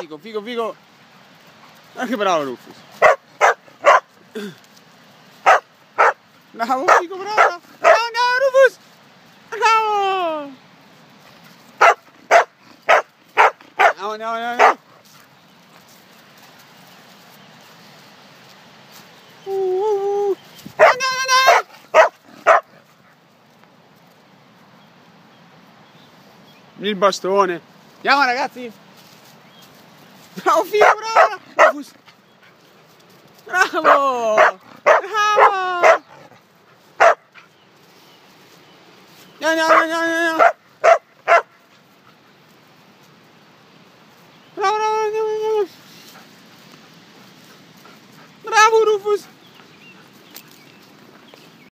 Figo, figo, figo. Che bravo Rufus. Bravo, figo, bravo. Bravo, bravo Rufus. Bravo. No, no, no, no. No, no, no, no. Il bastone. Andiamo ragazzi. Bravo figo, bravo. Rufus. Bravo. Bravo. No, no, no, no, no.